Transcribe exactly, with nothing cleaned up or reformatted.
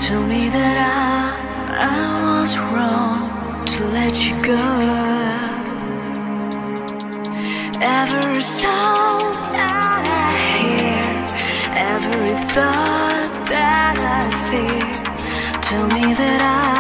Tell me that I, I was wrong to let you go. Every sound that I hear, every thought that I fear, tell me that I